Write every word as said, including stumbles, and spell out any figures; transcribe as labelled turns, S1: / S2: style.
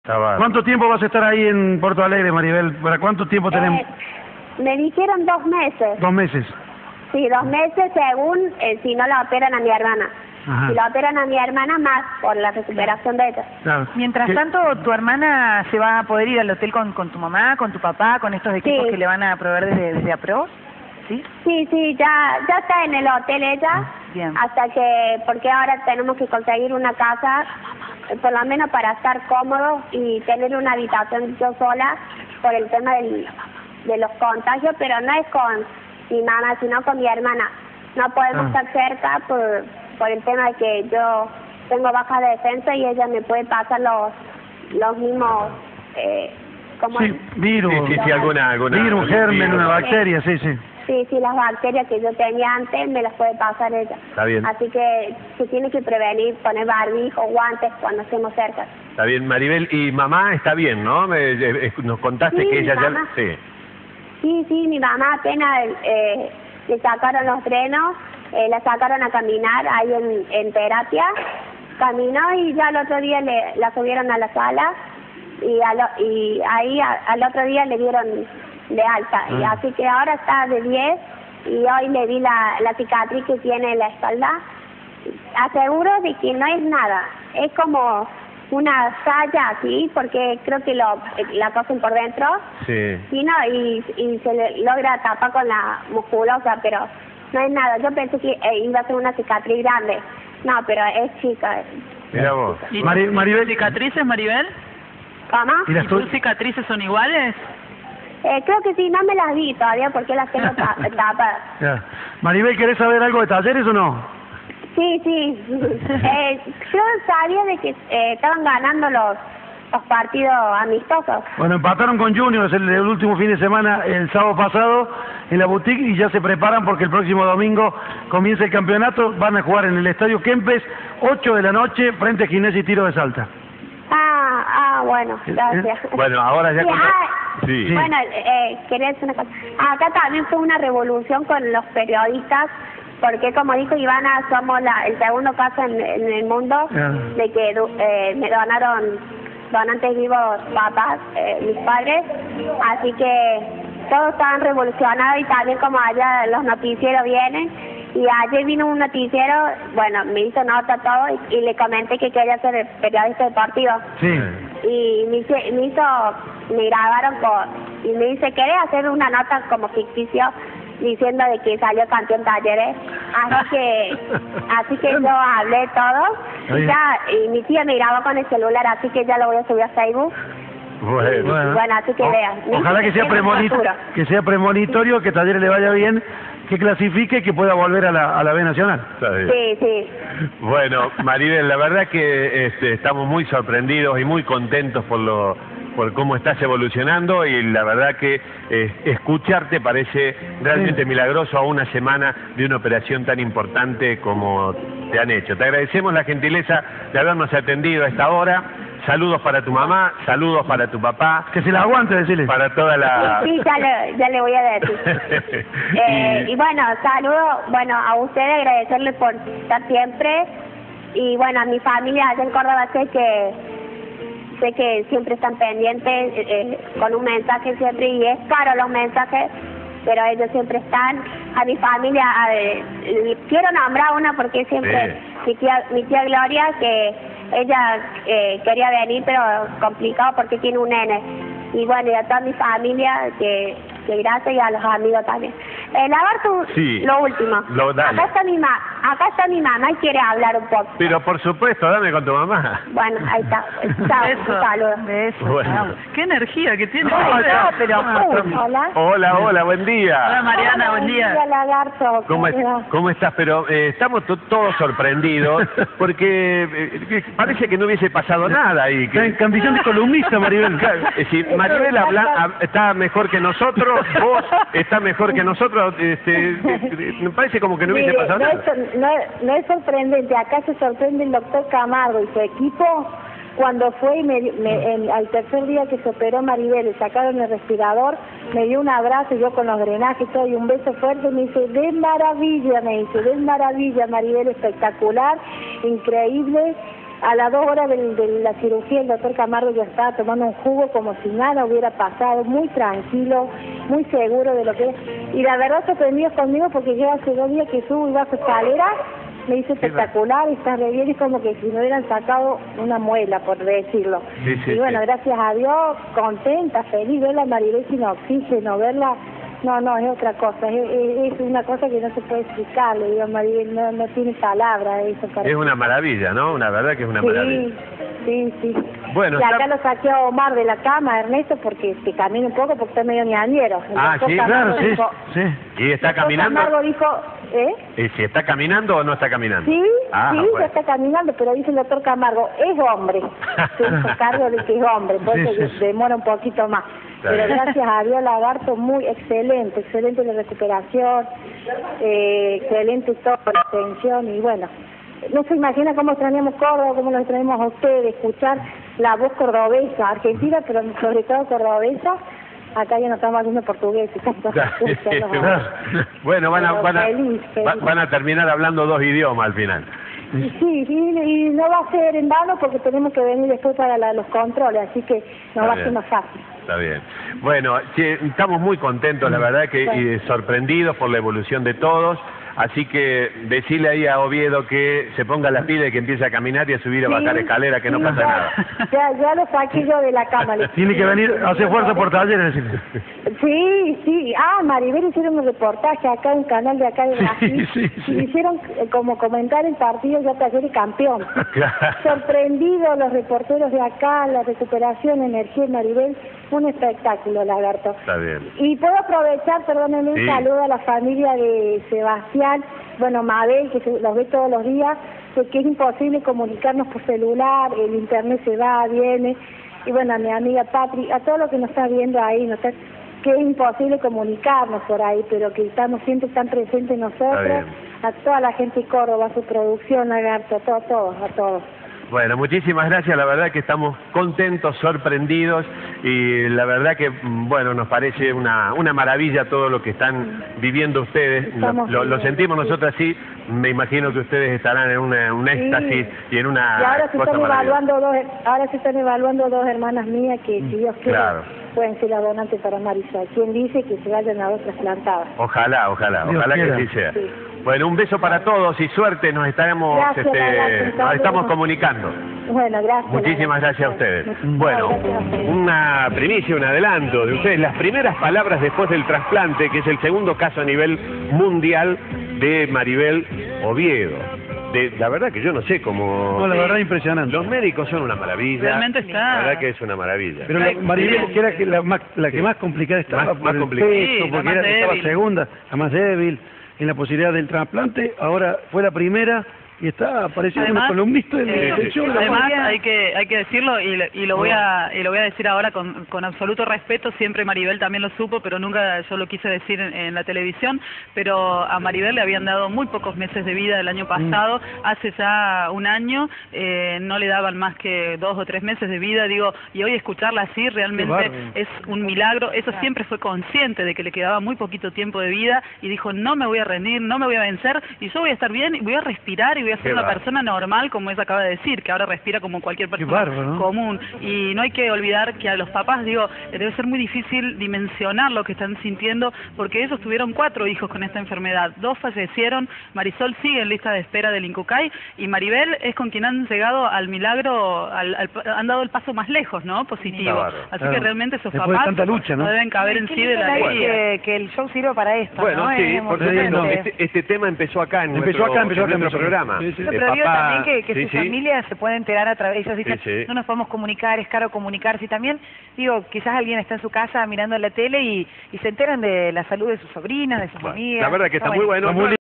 S1: ¿Cuánto tiempo vas a estar ahí en Porto Alegre, Maribel? ¿Para cuánto tiempo tenemos?
S2: Eh, me dijeron dos meses.
S1: Dos meses.
S2: Sí, dos meses según eh, si no la operan a mi hermana.
S1: Ajá.
S2: Si la operan a mi hermana, más por la recuperación de ella.
S1: Claro.
S3: Mientras
S1: ¿Qué?
S3: tanto, ¿tu hermana se va a poder ir al hotel con, con tu mamá, con tu papá, con estos equipos
S2: Sí.
S3: que le van a proveer desde, desde APRO? ¿Sí?
S2: Sí, sí, ya, ya está en el hotel ella.
S3: Bien.
S2: Hasta que, porque ahora tenemos que conseguir una casa, eh, por lo menos para estar cómodos y tener una habitación yo sola por el tema del, de los contagios, pero no es con mi mamá, sino con mi hermana. No podemos
S1: Ah.
S2: estar cerca por, por el tema de que yo tengo baja defensa y ella me puede pasar los, los mismos, eh, como
S1: Sí, virus.
S4: Sí, sí, sí, alguna, alguna.
S1: Virus, germen,
S4: virus.
S1: una bacteria, sí, sí.
S2: Sí, sí, las bacterias que yo tenía antes me las puede pasar ella.
S4: Está bien.
S2: Así que se tiene que prevenir, poner barbijo, guantes cuando estemos cerca.
S4: Está bien, Maribel. Y mamá está bien, ¿no? Me, eh, nos contaste
S2: Sí,
S4: que ella
S2: mamá.
S4: ya... Sí.
S2: Sí, sí, mi mamá apenas eh, le sacaron los drenos, eh, la sacaron a caminar ahí en, en terapia, caminó y ya el otro día le, la subieron a la sala y, a lo, y ahí a, al otro día le dieron de alta. Y
S1: Ah.
S2: así que ahora está de diez y hoy le vi la, la cicatriz que tiene en la espalda. Aseguro de que no es nada, es como una saya aquí, porque creo que lo la cosen por dentro.
S4: Sí.
S2: Sí, no, y, y se le logra tapar con la musculosa, pero no es nada. Yo pensé que eh, iba a ser una cicatriz grande. No, pero es chica.
S4: Mira vos.
S5: ¿Y
S1: Mari-
S5: tus
S1: Maribel-
S5: cicatrices, Maribel?
S2: ¿Cómo?
S1: ¿Y las
S5: ¿Y tus
S1: tu-
S5: cicatrices son iguales?
S2: Eh, creo que sí, no me las vi todavía porque las tengo ta- tapadas.
S1: Ya. Maribel, ¿querés saber algo de Talleres o no?
S2: Sí, sí. eh, yo sabía de que eh, estaban ganando los, los partidos amistosos.
S1: Bueno, empataron con Juniors el, el último fin de semana, el sábado pasado, en la boutique, y ya se preparan porque el próximo domingo comienza el campeonato. Van a jugar en el Estadio Kempes, ocho de la noche, frente a Ginés y Tiro de Salta.
S2: Ah, ah, bueno, gracias.
S4: Bueno, ahora ya...
S2: Sí,
S4: con-
S2: ah,
S4: Sí.
S2: Bueno, eh, quería decir una cosa. Acá también fue una revolución con los periodistas, porque como dijo Ivana, somos la, el segundo caso en, en el mundo
S1: Ah.
S2: de que do- eh, me donaron donantes vivos papás, eh, mis padres, así que todos estaban revolucionados y también como allá los noticieros vienen. Y ayer vino un noticiero, bueno, me hizo nota todo y, y le comenté que quería ser periodista deportivo.
S1: Sí.
S2: Y me, hice- me hizo, me grabaron con, y me dice, ¿querés hacer una nota como ficticio diciendo de que salió campeón Talleres? Así que, así que yo hablé todo y ya, y mi tía me grabó con el celular, así que ya lo voy a subir a Facebook.
S4: Bueno.
S1: Bueno.
S2: Bueno, así que
S1: O-
S2: vean.
S1: Ojalá que sea,
S2: Tiene
S1: premonit-
S2: futuro.
S1: que sea premonitorio, que Talleres le vaya bien, que clasifique y que pueda volver a la, a la B Nacional.
S4: Está bien.
S2: Sí, sí.
S4: Bueno, Maribel, la verdad que este, estamos muy sorprendidos y muy contentos por lo por cómo estás evolucionando, y la verdad que eh, escucharte parece realmente
S1: Sí.
S4: milagroso a una semana de una operación tan importante como te han hecho. Te agradecemos la gentileza de habernos atendido a esta hora. Saludos para tu mamá, saludos para tu papá,
S1: Que se la aguante, decirle.
S4: para toda la...
S2: Sí, ya le, ya le voy a decir. Eh, y bueno, saludo, bueno, a ustedes, agradecerles por estar siempre. Y bueno, a mi familia allá en Córdoba sé que sé que siempre están pendientes eh, eh, con un mensaje siempre, y es caro los mensajes, pero ellos siempre están. A mi familia, a, eh, quiero nombrar una porque siempre,
S4: Sí.
S2: mi tía, mi tía Gloria, que ella eh, quería venir, pero complicado porque tiene un nene. Y bueno, y a toda mi familia, que, que gracias, y a los amigos también. Eh, lavar tu,
S4: Sí.
S2: lo último.
S4: Lo- dale.
S2: acá está mi ma acá está mi mamá y quiere hablar un poco.
S4: Pero por supuesto, dame con tu mamá.
S2: Bueno, ahí está. Chao,
S5: Beso.
S2: un saludo.
S3: Besos.
S4: Bueno.
S5: ¡Qué energía que tiene!
S2: Hola, pero uh, hola.
S4: Hola, hola, buen día.
S5: Hola, Mariana, buen día.
S2: Hola, lagarto.
S4: ¿Cómo, es-
S2: te va?
S4: ¿Cómo estás? Pero eh, estamos to- todos sorprendidos porque eh, parece que no hubiese pasado nada ahí.
S1: Está en
S4: Que,
S1: condición de columnista, Maribel.
S4: Claro, es decir, Maribel habla- hab- está mejor que nosotros, vos está mejor que nosotros, este, eh, eh, me parece como que no hubiese
S6: Mire,
S4: pasado
S6: no,
S4: nada.
S6: es, no, es- no es sorprendente, acá se sorprende el doctor Camargo y su equipo cuando fue y me, me- en- al tercer día que se operó Maribel, le sacaron el respirador, me dio un abrazo, yo con los drenajes y todo, y un beso fuerte, y me dice, de maravilla, me dice, de maravilla Maribel, espectacular, increíble, A las dos horas de, de la cirugía el doctor Camargo ya estaba tomando un jugo como si nada hubiera pasado, muy tranquilo, muy seguro de lo que era. Y la verdad sorprendido conmigo porque yo hace dos días que subo y bajo escaleras, me hizo espectacular, está re bien, es como que si me hubieran sacado una muela, por decirlo.
S4: Sí, sí,
S6: y bueno,
S4: sí.
S6: gracias a Dios, contenta, feliz, verla a Maribel sin oxígeno, verla... No, no, es otra cosa, es, es, es una cosa que no se puede explicar, le digo a Maribel, no, no tiene palabras eso para...
S4: Es una maravilla, ¿no? Una verdad que es una
S6: sí,
S4: maravilla.
S6: Sí, sí.
S4: Bueno,
S6: y acá
S4: está...
S6: lo saqué a Omar de la cama, Ernesto, porque que camine un poco porque está medio ñañero. El
S4: Ah,
S6: doctor
S4: sí,
S6: Camargo
S1: Claro, sí,
S6: dijo-
S1: sí.
S4: ¿Y está
S6: el doctor
S4: caminando?
S6: Camargo dijo, ¿eh?
S4: ¿Y si está caminando o no está caminando?
S6: Sí,
S4: Ah,
S6: sí,
S4: bueno.
S6: ya está caminando, pero dice el doctor Camargo, es hombre. Se hizo cargo de que es hombre, entonces
S1: Sí, sí, sí.
S6: demora un poquito más.
S4: Está
S6: Pero
S4: bien.
S6: gracias a Dios, Lagarto, muy excelente, excelente la recuperación, eh, excelente toda la atención y bueno, no se imagina cómo extrañamos Córdoba, cómo lo extrañamos a ustedes, escuchar la voz cordobesa, argentina, pero sobre todo cordobesa. Acá ya no estamos hablando portugués, tanto se escucha, ¿no?
S4: Bueno, van a,
S6: Pero
S4: van, a,
S6: feliz, feliz.
S4: va- van a terminar hablando dos idiomas al final.
S6: Y sí, y, y no va a ser en vano porque tenemos que venir después para la- los controles, así que
S4: Está
S6: nos va a
S4: bien.
S6: ser más fácil.
S4: Está bien. Bueno, che, estamos muy contentos, la verdad, que
S6: Bueno.
S4: y sorprendidos por la evolución de todos. Así que decirle ahí a Oviedo que se ponga la pila y que empiece a caminar y a subir a
S6: Sí,
S4: bajar escalera, que no
S6: sí,
S4: pasa
S6: ya,
S4: nada.
S6: Ya, ya lo saqué yo de la cama. le-
S1: Tiene que venir a hacer fuerza por talleres. decirle.
S6: Sí, sí. Ah, Maribel hicieron un reportaje acá en un canal de acá de Brasil.
S1: Sí, sí, sí.
S6: Y hicieron eh, como comentar el partido ya Talleres campeón.
S4: Claro.
S6: Sorprendidos los reporteros de acá, la recuperación, energía de Maribel. Un espectáculo, Lagarto.
S4: Está bien.
S6: Y puedo aprovechar, perdónenme,
S4: Sí.
S6: un saludo a la familia de Sebastián, bueno, Mabel, que se- los ve todos los días, porque es imposible comunicarnos por celular, el internet se va, viene, y bueno, a mi amiga Patri, a todo lo que nos está viendo ahí, nos está, que es imposible comunicarnos por ahí, pero que estamos siempre tan presentes nosotros,
S4: bien.
S6: a toda la gente de Córdoba, a su producción, Lagarto, a todos, todos, a todos.
S4: Bueno, muchísimas gracias, la verdad que estamos contentos, sorprendidos y la verdad que, mm, bueno, nos parece una, una maravilla todo lo que están viviendo ustedes. Lo,
S6: Estamos
S4: lo- lo
S6: viviendo,
S4: sentimos
S6: sí.
S4: nosotros así, me imagino que ustedes estarán en una, un
S6: Sí.
S4: éxtasis y en una
S6: Y ahora se
S4: cosa
S6: están
S4: maravillosa.
S6: evaluando dos, ahora se están evaluando dos hermanas mías que si Dios quiere
S4: Claro.
S6: pueden ser las donantes para Marisol. ¿Quién dice que se vayan a dos trasplantadas?
S4: Ojalá, ojalá,
S1: Dios
S4: ojalá
S1: quiera.
S4: que sí sea.
S6: Sí.
S4: Bueno, un beso para todos y suerte, nos estaremos,
S6: Gracias,
S4: este,
S6: gracias,
S4: nos estamos
S6: Carlos.
S4: comunicando.
S6: Bueno, gracias.
S4: Muchísimas gracias a ustedes.
S6: Muchísimas
S4: Bueno,
S6: gracias a ustedes.
S4: una primicia, un adelanto de ustedes, las primeras palabras después del trasplante, que es el segundo caso a nivel mundial de Maribel Oviedo. De, la verdad que yo no sé cómo...
S1: No, la verdad impresionante.
S4: Los médicos son una maravilla.
S5: Realmente está-
S4: La verdad que es una maravilla.
S1: Pero la, Maribel, que era que la, más, la que
S4: Sí.
S1: más complicada estaba
S4: Más-
S1: por
S4: más
S1: el
S4: complicada.
S1: peso,
S5: Sí, la
S1: porque
S5: más
S1: era, estaba
S5: débil.
S1: segunda, la más débil en la posibilidad del trasplante, ahora fue la primera y está apareciendo una columnista de
S5: eh,
S1: del show de la
S5: además
S1: mañana.
S5: hay que hay que decirlo y, lo- y lo voy a y lo voy a decir ahora con, con absoluto respeto. Siempre Maribel también lo supo, pero nunca yo lo quise decir en, en la televisión. Pero a Maribel le habían dado muy pocos meses de vida el año pasado. Hace ya un año eh, no le daban más que dos o tres meses de vida. Digo, y hoy escucharla así realmente
S1: bárbaro.
S5: es un milagro. Eso siempre fue consciente de que le quedaba muy poquito tiempo de vida y dijo, no me voy a rendir, no me voy a vencer y yo voy a estar bien y voy a respirar y voy a ser
S4: Qué
S5: una
S4: bárbaro.
S5: persona normal, como ella acaba de decir, que ahora respira como cualquier
S1: Qué
S5: persona
S1: bárbaro, ¿no?
S5: común. Y no hay que olvidar que a los papás, digo, debe ser muy difícil dimensionar lo que están sintiendo, porque ellos tuvieron cuatro hijos con esta enfermedad. Dos fallecieron, Marisol sigue en lista de espera del Incucay, y Maribel es con quien han llegado al milagro, al, al- han dado el paso más lejos, ¿no? Positivo.
S4: Claro.
S5: Así
S1: Claro.
S5: que realmente esos
S1: Después de
S5: papás
S1: tanta lucha, ¿no?
S5: deben caber en
S3: Qué
S5: sí de
S3: lindo
S5: la
S3: que-
S5: alegría.
S3: que, que el show sirva para esto,
S4: Bueno,
S3: ¿no?
S4: sí,
S3: Es
S4: por
S3: emocionante.
S4: supuesto. Este, este tema empezó acá en
S1: Empezó
S4: nuestro,
S1: acá, empezó
S4: en
S1: acá,
S4: nuestro
S1: empezó acá.
S4: programa.
S1: Sí, sí.
S3: No,
S4: El
S3: pero digo
S4: papá-
S3: también que, que
S4: sí,
S3: sus
S4: sí.
S3: familias se pueden enterar a través, ellos dicen,
S4: Sí, sí.
S3: no nos podemos comunicar, es caro comunicarse, y también, digo, quizás alguien está en su casa mirando la tele y, y se enteran de la salud de sus sobrinas, de sus
S4: Bueno,
S3: amigas.
S4: la verdad que está muy bueno.
S1: Está muy